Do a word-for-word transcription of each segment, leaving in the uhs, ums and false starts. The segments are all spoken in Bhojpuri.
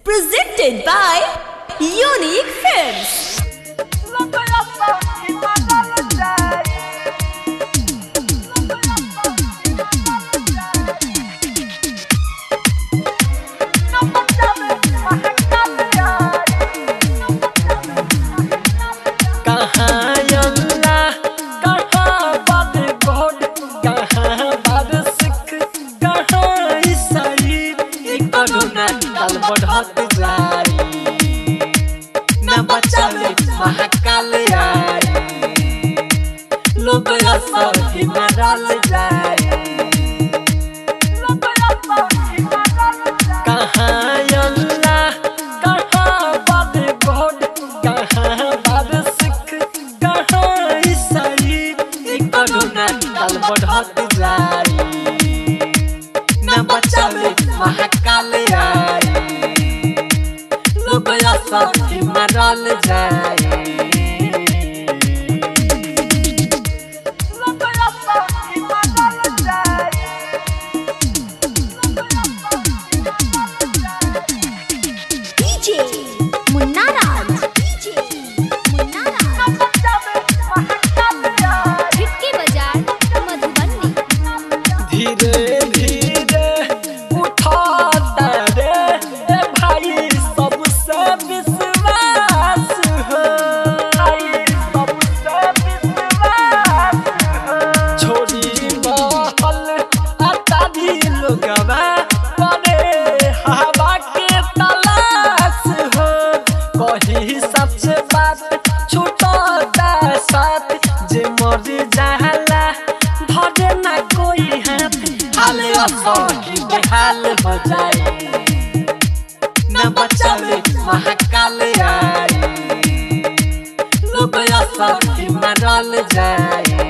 Presented by Unique Films. बढ़त जाई न बचावे महाकाल आई लोग असर ही मरल जाई कहाँ अल्लाह कहाँ बाद गॉड कहाँ बाद सिख कहाँ ईसाई कोरोना काल बढ़त जाई न बचावे महाकाल आई सब मरल जाए डीजे मुन्ना राज डीजे मुन्ना राज झटके बाजार मधुबनी धीरे धीरे उठाता रे ए भाई सबसे विश्वास हो सबसे विश्वास हो छोड़ी महल आता भी लोगवा करे हवा के तलाश हो कही सबसे बात छूटता साथ जे मर जाला धरे ना कोई हाथ हाल असर बेहाल हो जाए न बचावे महाकाल आई लोग असर मरल जाए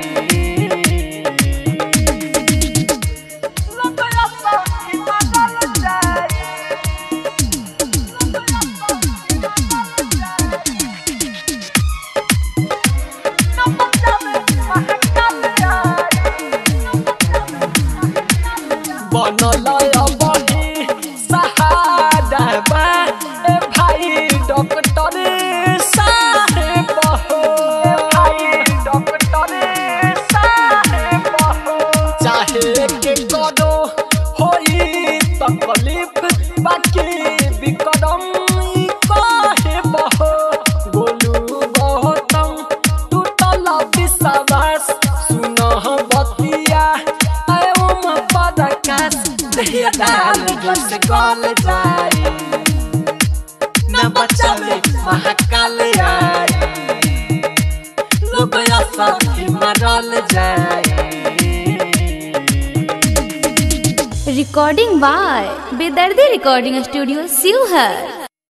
बनल बही सहारा बा ए भाई डॉक्टर साहेब हो भाई डॉक्टर साहेब हो चाहे के करो होई तकलीफ बाकी विक्रम ई कहे बहो गोलू गौतम टूटल विश्वास सुनह बतिया से गल जाए न बचावे महाकाल आई लोग असर मरल जाए recording by Bedardi recording studio Sheohar.